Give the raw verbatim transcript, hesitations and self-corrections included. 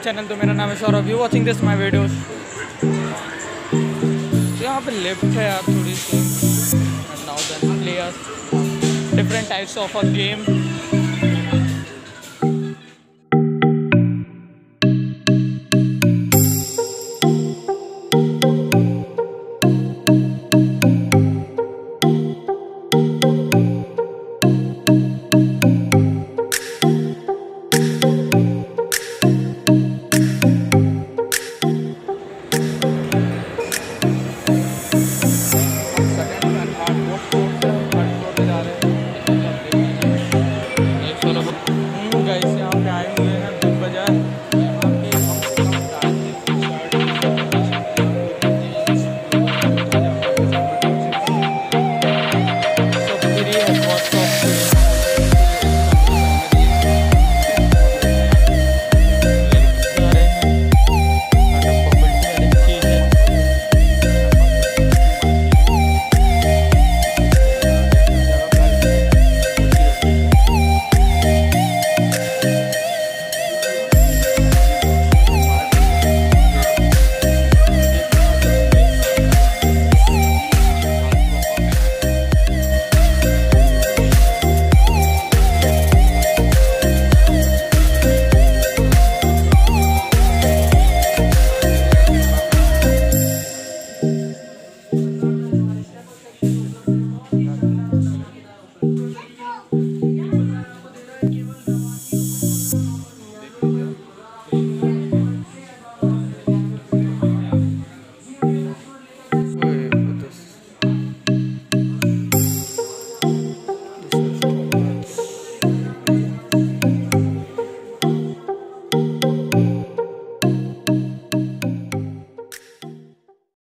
Channel. तो मेरा नाम है Saurabh, you watching this my videos. तो यहाँ पे लिफ्ट है यार थोड़ी सी। And now then players different types of a game.